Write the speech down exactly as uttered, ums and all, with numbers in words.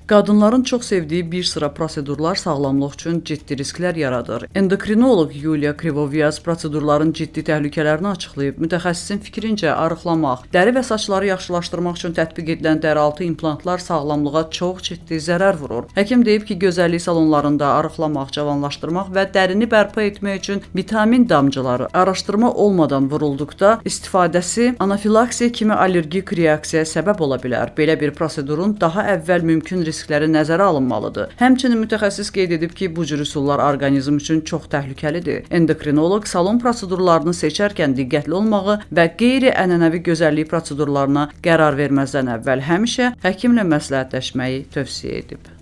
Qadınların çox sevdiyi bir sıra prosedurlar sağlamlıq üçün ciddi risklər yaradır. Endokrinoloq Yuliya Krivovyaz prosedurların ciddi təhlükələrini açıqlayıb. Mütəxəssisin fikrincə, arıqlamaq, dəri və saçları yaxşılaşdırmaq üçün tətbiq edilən dərialtı implantlar sağlamlığa çox ciddi zərər vurur. Həkim deyib ki, gözəllik salonlarında arıqlamaq, cavanlaşdırmaq və dərini bərpa etmək üçün vitamin damcıları araşdırma olmadan vurulduqda istifadəsi anafilaksiya kimi allergik reaksiyaya səbəb ola bilər. Belə bir prosedurun daha əvvəl mümkün riskləri nəzərə alınmalıdır. Həmçinin mütəxəssis qeyd edib ki, bu cür üsullar orqanizm üçün çox təhlükəlidir. Endokrinoloq salon prosedurlarını seçərkən diqqətli olmağı və qeyri-ənənəvi gözəllik prosedurlarına qərar verməzdən əvvəl həmişə həkimlə məsləhətləşməyi tövsiyə edib.